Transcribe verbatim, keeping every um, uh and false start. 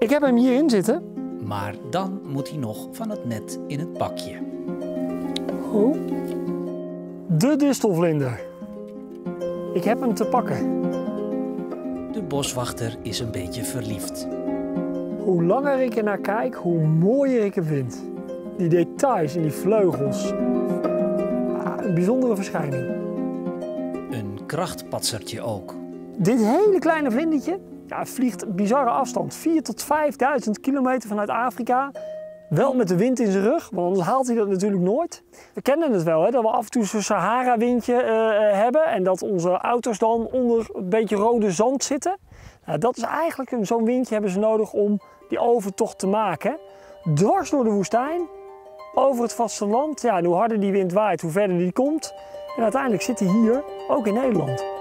Ik heb hem hierin zitten. Maar dan moet hij nog van het net in het bakje. Oh. De distelvlinder. Ik heb hem te pakken. De boswachter is een beetje verliefd. Hoe langer ik er naar kijk, hoe mooier ik hem vind. Die details en die vleugels. Ah, een bijzondere verschijning. Een krachtpatsertje ook. Dit hele kleine vlindertje ja, vliegt bizarre afstand. vierduizend tot vijfduizend kilometer vanuit Afrika. Wel met de wind in zijn rug, want anders haalt hij dat natuurlijk nooit. We kennen het wel, hè, dat we af en toe zo'n Sahara-windje uh, hebben en dat onze auto's dan onder een beetje rode zand zitten. Nou, dat is eigenlijk zo'n windje hebben ze nodig om die overtocht te maken. Dwars door de woestijn, over het vasteland. Ja, en hoe harder die wind waait, hoe verder die komt. En uiteindelijk zit hij hier, ook in Nederland.